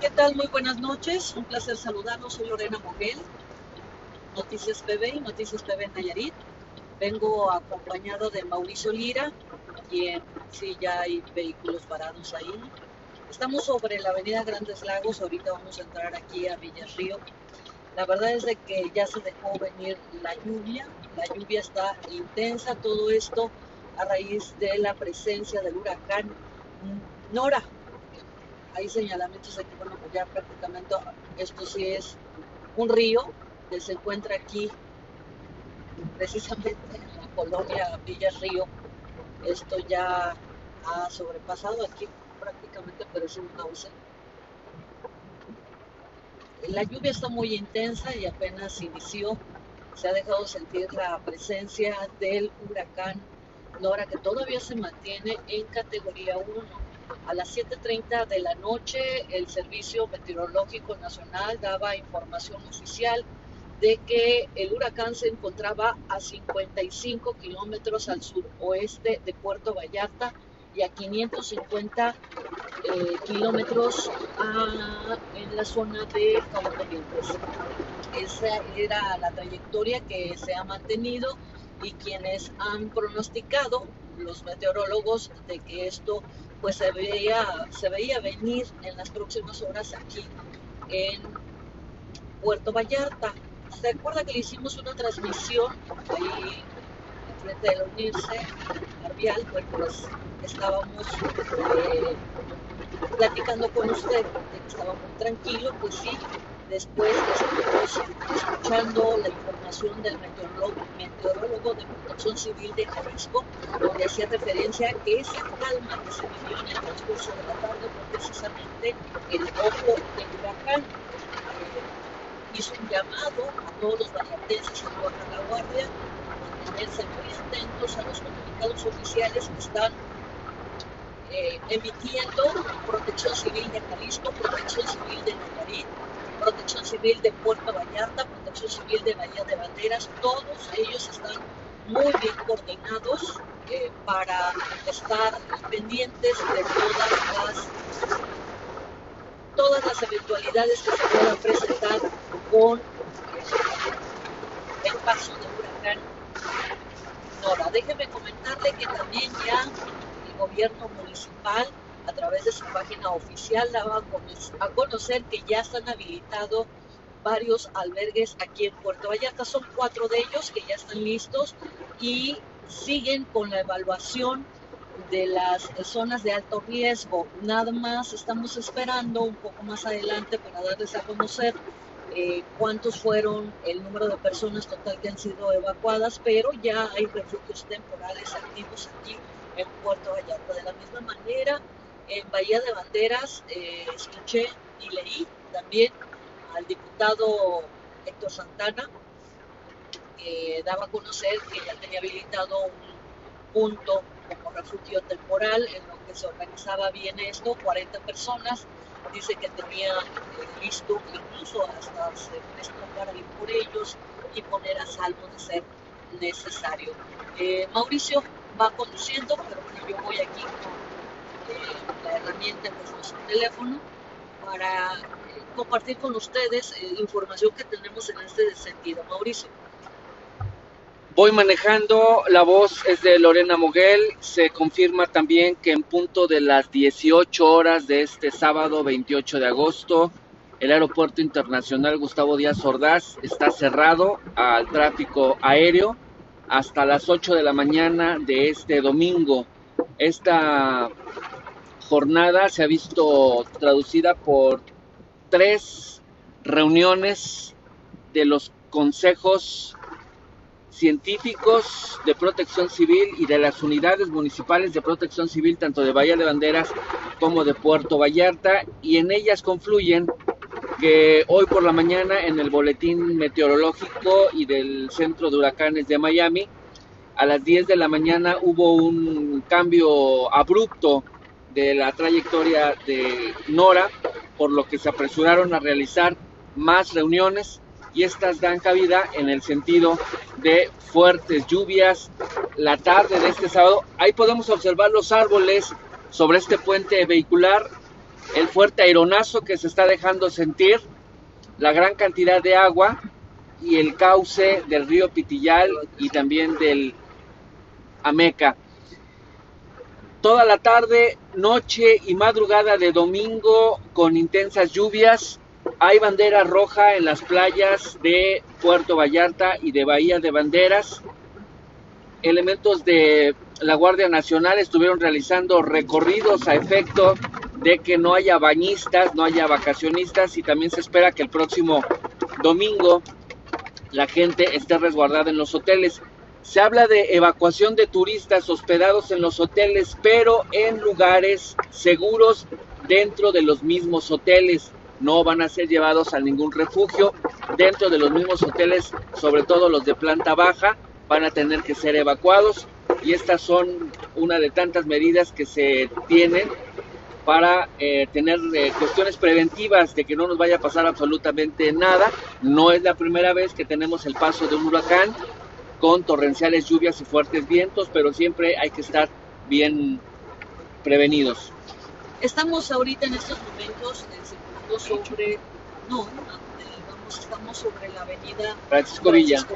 ¿Qué tal? Muy buenas noches. Un placer saludarlos. Soy Lorena Moguel, Noticias PB y Noticias PB Nayarit. Vengo acompañado de Mauricio Lira, quien sí ya hay vehículos parados ahí. Estamos sobre la avenida Grandes Lagos. Ahorita vamos a entrar aquí a Villarrío. La verdad es de que ya se dejó venir la lluvia. La lluvia está intensa. Todo esto a raíz de la presencia del huracán Nora. Hay señalamientos de que, bueno, pues ya prácticamente esto sí es un río que se encuentra aquí, precisamente en la colonia Villas Río. Esto ya ha sobrepasado aquí, prácticamente parece un cauce. La lluvia está muy intensa y apenas inició. Se ha dejado sentir la presencia del huracán Nora, que todavía se mantiene en categoría 1. A las 7:30 de la noche, el Servicio Meteorológico Nacional daba información oficial de que el huracán se encontraba a 55 kilómetros al suroeste de Puerto Vallarta y a 550 kilómetros en la zona de Cabo Corrientes. Esa era la trayectoria que se ha mantenido y quienes han pronosticado, los meteorólogos, de que esto pues se veía venir en las próximas horas aquí en Puerto Vallarta. ¿Se acuerda que le hicimos una transmisión ahí enfrente de la UNIRSE, Arbial? Bueno, pues estábamos platicando con usted de que estaba muy tranquilo. Pues sí, después estuvimos escuchando la información del meteorólogo de Protección Civil de Jalisco, donde hacía referencia a que esa calma que se vivió en el transcurso de la tarde fue precisamente el ojo del huracán. Hizo un llamado a todos los vallartenses a no bajar la guardia, mantenerse muy atentos a los comunicados oficiales que están emitiendo Protección Civil de Jalisco, Protección Civil de Nayarit, Protección Civil de Puerto Vallarta, Protección Civil de Bahía de Banderas. Todos ellos están muy bien coordinados para estar pendientes de todas las eventualidades que se puedan presentar con el paso del huracán Nora. Déjeme comentarle que también ya el gobierno municipal, a través de su página oficial, daba a conocer que ya están habilitados varios albergues aquí en Puerto Vallarta. Son 4 de ellos que ya están listos y siguen con la evaluación de las zonas de alto riesgo. Nada más estamos esperando un poco más adelante para darles a conocer cuántos fueron el número de personas total que han sido evacuadas, pero ya hay refugios temporales activos aquí en Puerto Vallarta. De la misma manera, en Bahía de Banderas escuché y leí también al diputado Héctor Santana, que daba a conocer que ya tenía habilitado un punto como refugio temporal en lo que se organizaba bien esto, 40 personas. Dice que tenía listo, incluso hasta se prestó para ir por ellos y poner a salvo de ser necesario. Mauricio va conduciendo, pero bueno, yo voy aquí con la herramienta de nuestro teléfono para compartir con ustedes información que tenemos en este sentido. Mauricio. Voy manejando, la voz es de Lorena Moguel. Se confirma también que en punto de las 18 horas de este sábado 28 de agosto, el Aeropuerto Internacional Gustavo Díaz Ordaz está cerrado al tráfico aéreo hasta las 8 de la mañana de este domingo. Esta jornada se ha visto traducida por 3 reuniones de los consejos científicos de Protección Civil y de las unidades municipales de Protección Civil, tanto de Bahía de Banderas como de Puerto Vallarta, y en ellas confluyen que hoy por la mañana en el boletín meteorológico y del Centro de Huracanes de Miami, a las 10 de la mañana hubo un cambio abrupto de la trayectoria de Nora, por lo que se apresuraron a realizar más reuniones, y estas dan cabida en el sentido de fuertes lluvias la tarde de este sábado. Ahí podemos observar los árboles sobre este puente vehicular el fuerte aironazo que se está dejando sentir, la gran cantidad de agua y el cauce del río Pitillal y también del Ameca. Toda la tarde, noche y madrugada de domingo con intensas lluvias. Hay bandera roja en las playas de Puerto Vallarta y de Bahía de Banderas. Elementos de la Guardia Nacional estuvieron realizando recorridos a efecto de que no haya bañistas, no haya vacacionistas, y también se espera que el próximo domingo la gente esté resguardada en los hoteles. Se habla de evacuación de turistas hospedados en los hoteles, pero en lugares seguros dentro de los mismos hoteles. No van a ser llevados a ningún refugio. Dentro de los mismos hoteles, sobre todo los de planta baja, van a tener que ser evacuados. Y estas son una de tantas medidas que se tienen para tener cuestiones preventivas de que no nos vaya a pasar absolutamente nada. No es la primera vez que tenemos el paso de un huracán con torrenciales lluvias y fuertes vientos, pero siempre hay que estar bien prevenidos. Estamos ahorita en estos momentos circulando sobre, estamos sobre la avenida Francisco Villa.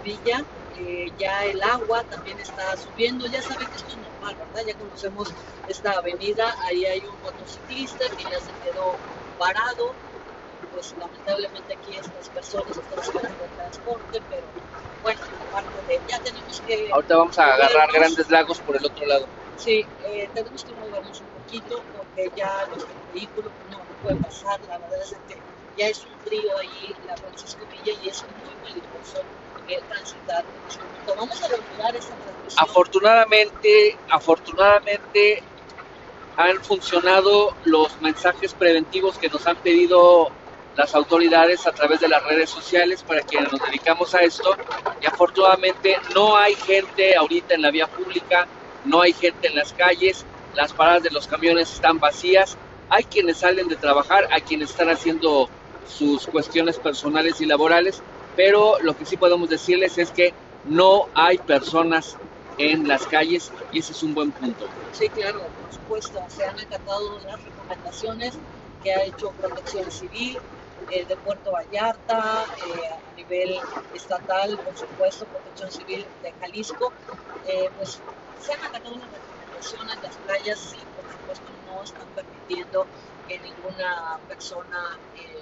Ya el agua también está subiendo, ya saben que esto es normal, ¿verdad? Ya conocemos esta avenida, ahí hay un motociclista que ya se quedó parado, pues lamentablemente aquí estas personas están esperando el transporte, pero bueno, aparte de, ya tenemos que... Ahorita vamos a agarrar Grandes Lagos por el otro lado. Sí, tenemos que movernos un poquito porque ya nuestro vehículo no puede pasar, la verdad es que ya es un río ahí, la Francisco Villa, y es muy peligroso transitar. Vamos a reanudar esta transmisión. Afortunadamente han funcionado los mensajes preventivos que nos han pedido las autoridades a través de las redes sociales para quienes nos dedicamos a esto, y afortunadamente no hay gente ahorita en la vía pública, no hay gente en las calles, las paradas de los camiones están vacías, hay quienes salen de trabajar, hay quienes están haciendo sus cuestiones personales y laborales, pero lo que sí podemos decirles es que no hay personas en las calles, y ese es un buen punto. Sí, claro, por supuesto, se han acatado las recomendaciones que ha hecho Protección Civil de Puerto Vallarta, a nivel estatal, por supuesto, Protección Civil de Jalisco, pues se han acatado las recomendaciones, las playas, y por supuesto no están permitiendo que ninguna persona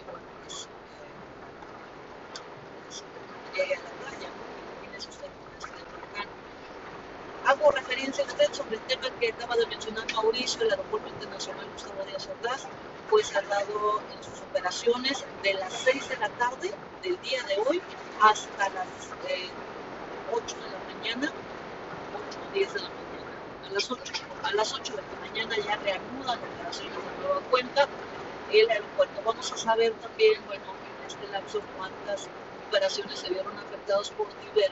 llegue a la playa. Imagínese usted con este huracán. Hago referencia a usted sobre el tema que acaba de mencionar Mauricio, el Aeropuerto Internacional Gustavo Díaz Ordaz, pues ha dado en sus operaciones de las 6 de la tarde del día de hoy hasta las 8 de la mañana, 8 o 10 de la mañana. A las 8 de la mañana ya reanudan operaciones de nueva cuenta el aeropuerto. Vamos a saber también, bueno, en este lapso cuántas operaciones se vieron afectadas por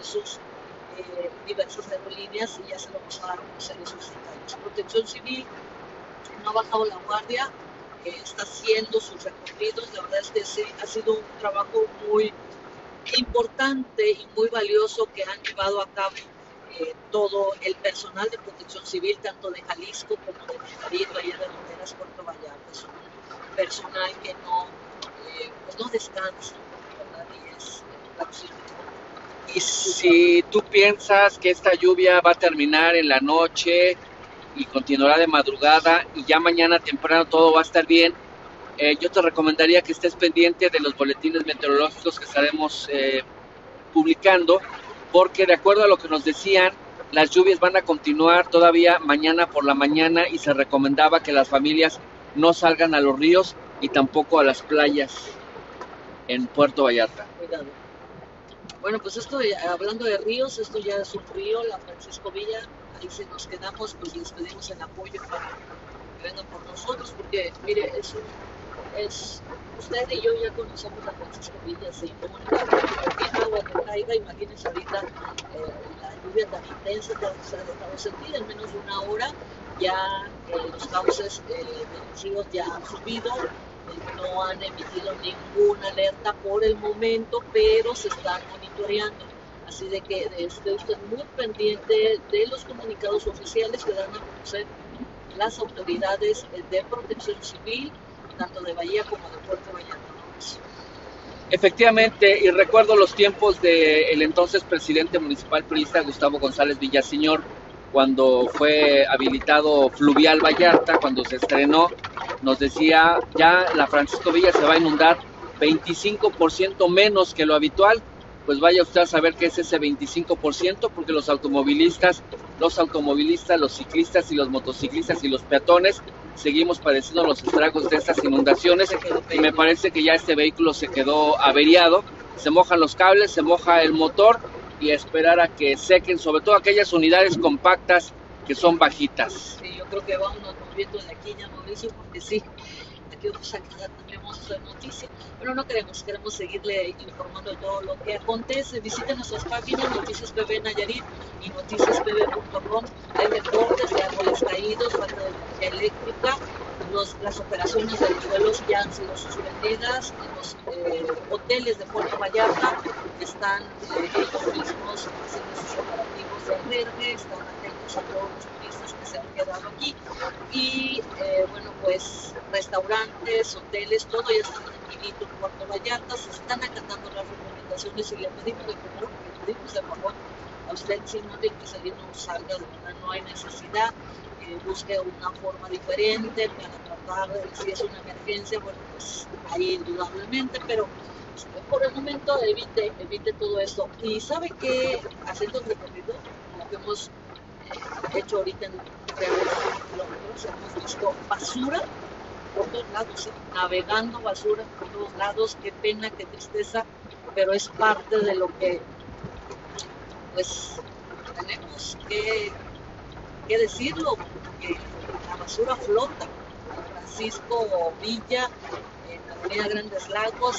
diversas aerolíneas, y ya se lo vamos a dar a conocer esos detalles. Protección Civil no ha bajado la guardia, está haciendo sus recorridos. La verdad es que sí, ha sido un trabajo muy importante y muy valioso que han llevado a cabo todo el personal de Protección Civil, tanto de Jalisco como de Nayarit, Bahía de Banderas, Puerto Vallarta. Es un personal que pues no descansa, ¿verdad? Y es la opción. Y si tú piensas que esta lluvia va a terminar en la noche y continuará de madrugada y ya mañana temprano todo va a estar bien, yo te recomendaría que estés pendiente de los boletines meteorológicos que estaremos publicando, porque de acuerdo a lo que nos decían, las lluvias van a continuar todavía mañana por la mañana, y se recomendaba que las familias no salgan a los ríos y tampoco a las playas en Puerto Vallarta. Cuidado. Bueno, pues esto, hablando de ríos, esto ya es un río, la Francisco Villa, ahí sí nos quedamos, pues les pedimos el apoyo para que vengan por nosotros, porque mire, usted y yo ya conocemos la Francisco Villa, sí, como cualquier agua que caiga, imagínense ahorita la lluvia tan intensa que se ha dejado sentir, en menos de una hora ya los cauces de los ríos ya han subido. No han emitido ninguna alerta por el momento, pero se están monitoreando. Así de que esté usted muy pendiente de los comunicados oficiales que dan a conocer las autoridades de Protección Civil tanto de Bahía como de Puerto Vallarta. Efectivamente, y recuerdo los tiempos del entonces presidente municipal priista Gustavo González Villaseñor, cuando fue habilitado Fluvial Vallarta, cuando se estrenó, nos decía, ya la Francisco Villa se va a inundar 25% menos que lo habitual. Pues vaya usted a saber qué es ese 25%, porque los automovilistas, los ciclistas y los motociclistas y los peatones seguimos padeciendo los estragos de estas inundaciones, y me parece que ya este vehículo se quedó averiado, se mojan los cables, se moja el motor, y a esperar a que sequen, sobre todo aquellas unidades compactas que son bajitas. Sí, yo creo que vámonos moviendo de aquí ya, Mauricio, porque sí, aquí vamos a quedar, tendremos noticias, pero no queremos seguirle informando de todo lo que acontece. Visiten nuestras páginas, Noticias PB Nayarit y noticiaspb.com. Hay reportes de árboles caídos, falta de energía eléctrica. Las operaciones de los vuelos ya han sido suspendidas. Los hoteles de Puerto Vallarta están ellos mismos haciendo sus operativos de albergue, están atentos a todos los turistas que se han quedado aquí. Y bueno, pues restaurantes, hoteles, todo ya está tranquilito en Puerto Vallarta. Se están acatando las recomendaciones y le pedimos de favor a usted, si no tiene que salir, no salga, de verdad no hay necesidad. Busque una forma diferente para tratar, si es una emergencia, bueno, pues ahí indudablemente, pero por el momento evite todo esto. Y sabe que haciendo el recorrido, lo que hemos hecho ahorita en 3 kilómetros, hemos visto basura por todos lados, navegando basura por todos lados. Qué pena, qué tristeza, pero es parte de lo que pues tenemos que decirlo, porque la basura flota. Francisco Villa, en la avenida Grandes Lagos,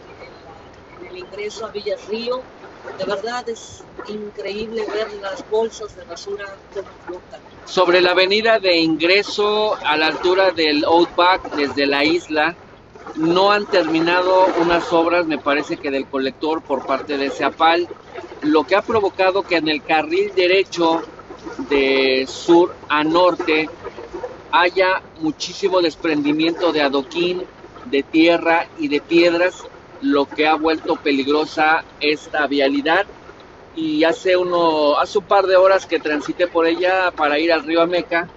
en el ingreso a Villas Río, de verdad es increíble ver las bolsas de basura como flotan. Sobre la avenida de ingreso a la altura del Outback desde la isla, no han terminado unas obras, me parece que del colector por parte de Ceapal, lo que ha provocado que en el carril derecho de sur a norte haya muchísimo desprendimiento de adoquín, de tierra y de piedras, lo que ha vuelto peligrosa esta vialidad. Y hace un par de horas que transité por ella para ir al río Ameca,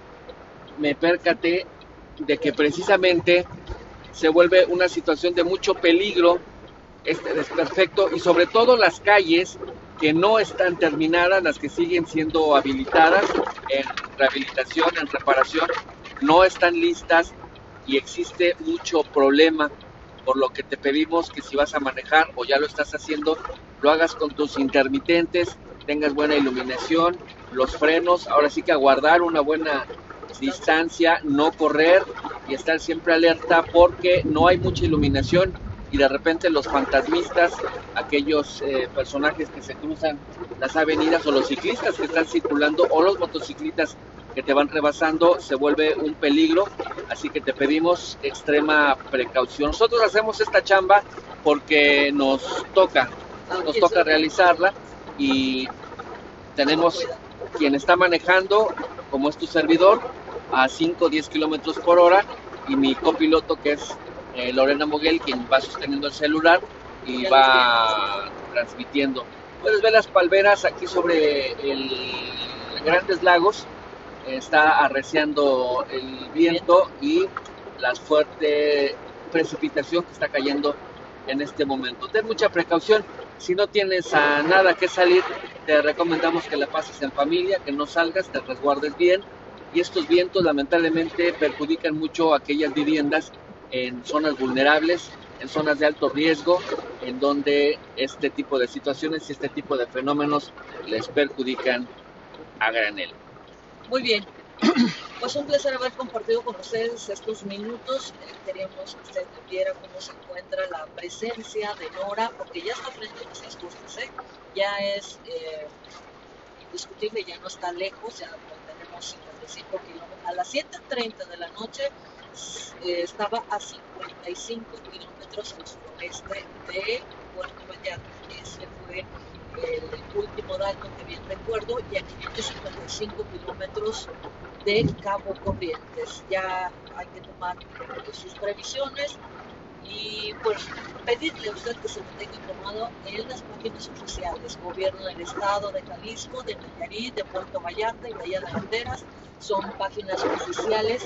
me percaté de que precisamente se vuelve una situación de mucho peligro este desperfecto, y sobre todo las calles que no están terminadas, las que siguen siendo habilitadas en rehabilitación, en reparación, no están listas y existe mucho problema, por lo que te pedimos que si vas a manejar o ya lo estás haciendo, lo hagas con tus intermitentes, tengas buena iluminación, los frenos, ahora sí que aguardar una buena distancia, no correr y estar siempre alerta porque no hay mucha iluminación y de repente los fantasmistas, aquellos personajes que se cruzan las avenidas o los ciclistas que están circulando o los motociclistas que te van rebasando, se vuelve un peligro, así que te pedimos extrema precaución. Nosotros hacemos esta chamba porque nos toca realizarla y tenemos quien está manejando, como es tu servidor, a 5 o 10 kilómetros por hora, y mi copiloto, que es Lorena Moguel, quien va sosteniendo el celular y va transmitiendo. Puedes ver las palmeras aquí sobre el Grandes Lagos, está arreciando el viento y la fuerte precipitación que está cayendo en este momento. Ten mucha precaución, si no tienes a nada que salir, te recomendamos que la pases en familia, que no salgas, te resguardes bien, y estos vientos lamentablemente perjudican mucho a aquellas viviendas en zonas vulnerables, en zonas de alto riesgo, en donde este tipo de situaciones y este tipo de fenómenos les perjudican a granel. Muy bien, pues un placer haber compartido con ustedes estos minutos. Queríamos que usted viera cómo se encuentra la presencia de Nora, porque ya está frente a nuestras costas, ya es indiscutible, ya no está lejos, ya tenemos 55 kilómetros. A las 7:30 de la noche estaba a 55 kilómetros al suroeste de Puerto Vallarta. Ese fue el último dato que bien recuerdo, y a 555 kilómetros de Cabo Corrientes. Ya hay que tomar sus previsiones y pues pedirle a usted que se mantenga informado en las páginas oficiales: Gobierno del Estado de Jalisco, de Nayarit, de Puerto Vallarta y Bahía de Banderas. Son páginas oficiales.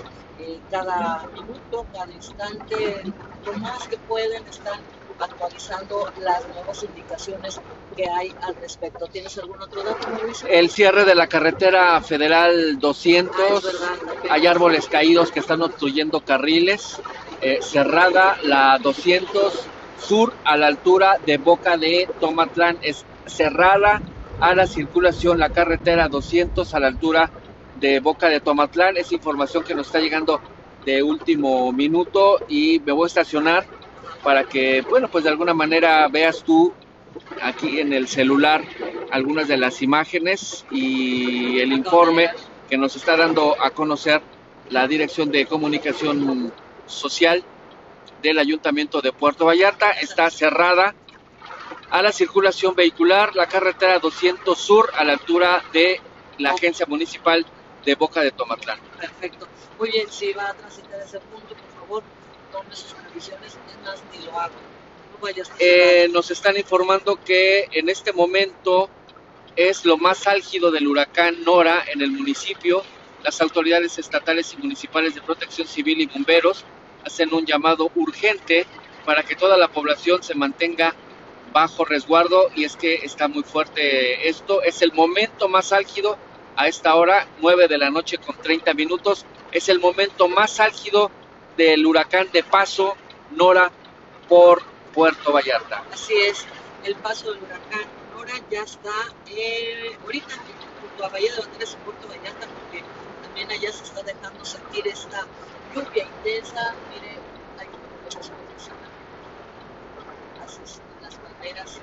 Cada minuto, cada instante, lo más que pueden, están actualizando las nuevas indicaciones que hay al respecto. ¿Tienes algún otro dato, Mauricio? El cierre de la carretera federal 200, verdad, hay árboles caídos que están obstruyendo carriles. Cerrada la 200 sur a la altura de Boca de Tomatlán, es cerrada a la circulación la carretera 200 a la altura de Boca de Tomatlán. Es información que nos está llegando de último minuto y me voy a estacionar para que, bueno, pues de alguna manera veas tú aquí en el celular algunas de las imágenes y el informe que nos está dando a conocer la Dirección de Comunicación Social del Ayuntamiento de Puerto Vallarta. Está cerrada a la circulación vehicular la carretera 200 sur a la altura de la Agencia Municipal de Boca de Tomatlán. Perfecto. Muy bien, si va a transitar ese punto, por favor, tome sus previsiones, es más, ni lo hago. No vayas a Nos están informando que en este momento es lo más álgido del huracán Nora en el municipio. Las autoridades estatales y municipales de Protección Civil y bomberos hacen un llamado urgente para que toda la población se mantenga bajo resguardo, y es que está muy fuerte esto. Es el momento más álgido a esta hora, 9 de la noche con 30 minutos. Es el momento más álgido del huracán de paso Nora por Puerto Vallarta. Así es, el paso del huracán Nora ya está ahorita junto a Bahía de Banderas y Puerto Vallarta, porque también allá se está dejando sentir esta lluvia intensa. Mire, hay muchas cosas, así las banderas,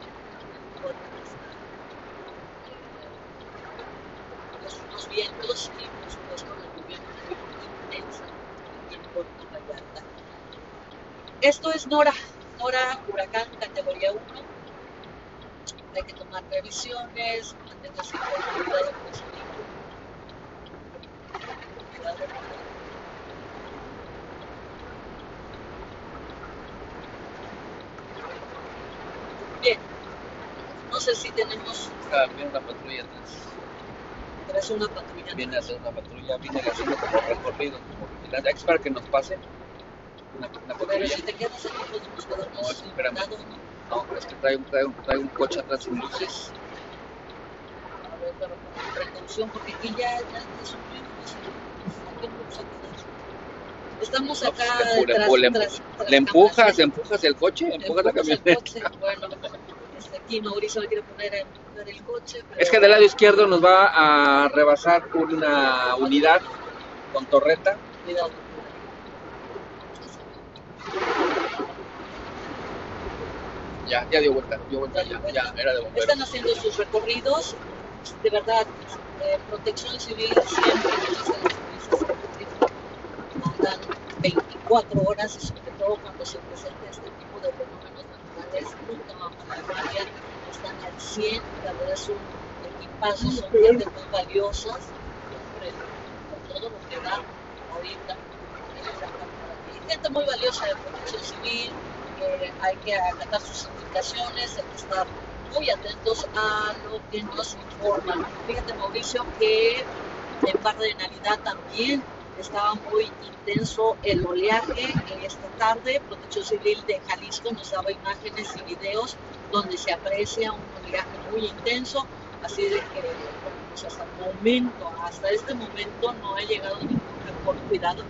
los vientos y por supuesto la lluvia muy intensa en Puerto Vallarta. Esto es Nora, huracán categoría 1. Hay que tomar previsiones, manténgase con cuidado con su hijo. Bien, no sé si tenemos. Viene una patrulla atrás. Traes una patrulla. Viene a hacer una patrulla, viene haciendo como recorrido, como vigilante. Hay que esperar que nos pase una patrulla. Pero si te quedas aquí, podemos quedarnos. No, espérame. Cuidado, No, es que trae un coche atrás sin luces. a ver, pero con precaución, porque aquí ya es un río. Aquí no vamos a quedar. Estamos acá Le empujas el coche, empujas la camioneta. Bueno, aquí Mauricio le quiere poner a empujar el coche. Pero... Es que del lado izquierdo nos va a rebasar una unidad con torreta. Cuidado. Ya dio vuelta, ya era de bomberos. Están haciendo sus recorridos, de verdad. Protección Civil siempre nos hace las cosas, mandan 24 horas, y sobre todo cuando se presenta este tipo de fenómenos naturales, nunca vamos a la guardia, están al 100, la verdad es un equipazo, son gente muy valiosas, siempre con todo lo que da ahorita. Hay gente muy valiosa de Protección Civil. Hay que acatar sus indicaciones, hay que estar muy atentos a lo que nos informan. Fíjate, Mauricio, que en Par de Navidad también estaba muy intenso el oleaje. Esta tarde Protección Civil de Jalisco nos daba imágenes y videos donde se aprecia un oleaje muy intenso, así de que pues hasta este momento no ha llegado ningún reporte. Cuidado.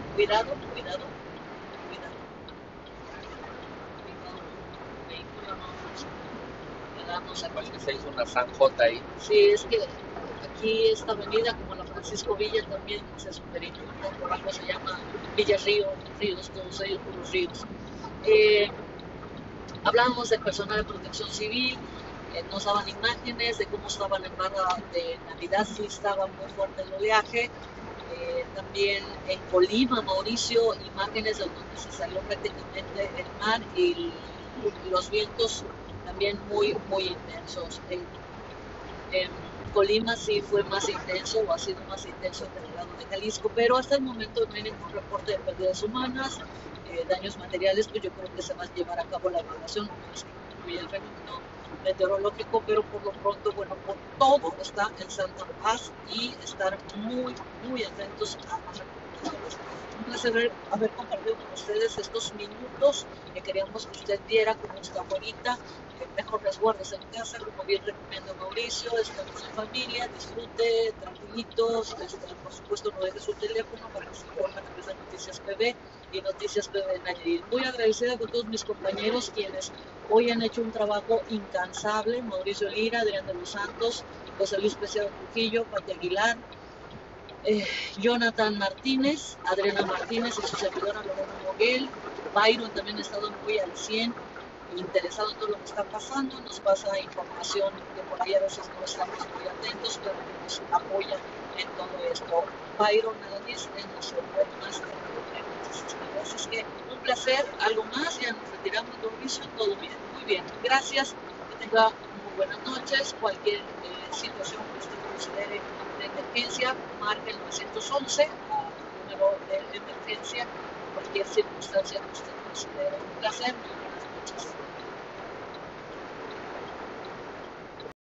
Parece que se hizo una zanjota ahí. Sí, es que aquí esta avenida, como la Francisco Villa, también se superinunda, por algo se llama Villa Ríos, todos ellos por los ríos. Hablamos del personal de Protección Civil, nos daban imágenes de cómo estaban en barra de Navidad, sí estaba muy fuerte el oleaje. También en Colima, Mauricio, imágenes de donde se salió prácticamente el mar y los vientos también muy intensos. En Colima sí fue más intenso o ha sido más intenso que el lado de Jalisco, pero hasta el momento no hay ningún reporte de pérdidas humanas, daños materiales, pues yo creo que se va a llevar a cabo la evaluación, es que concluye el fenómeno meteorológico, pero por lo pronto, bueno, por todo está en Santa Paz y estar muy atentos a las recomendaciones. Un placer haber compartido con ustedes estos minutos que queríamos que usted viera cómo está ahorita. Mejor resguardos en casa, como bien recomienda Mauricio, estamos en familia, disfrute, tranquilitos, por supuesto no deje su teléfono para que se informe a través de Noticias PB y Noticias PB Nayarit. Muy agradecida con todos mis compañeros quienes hoy han hecho un trabajo incansable, Mauricio Lira, Adrián de los Santos, José Luis Preciado Trujillo, Pati Aguilar, Jonathan Martínez, Adriana Martínez y su servidora Lorena Moguel. Byron también ha estado muy al 100, interesado en todo lo que está pasando, nos pasa información que por ahí a veces no estamos muy atentos, pero que nos apoya en todo esto. Byron Alanis es nuestro webmaster de Noticias PB. Así es que un placer, algo más, ya nos retiramos, Mauricio, todo bien, muy bien, gracias, que tenga muy buenas noches, cualquier situación que usted considere de emergencia, marque el 911, número de emergencia, cualquier circunstancia que usted considere. Un placer, muy buenas noches.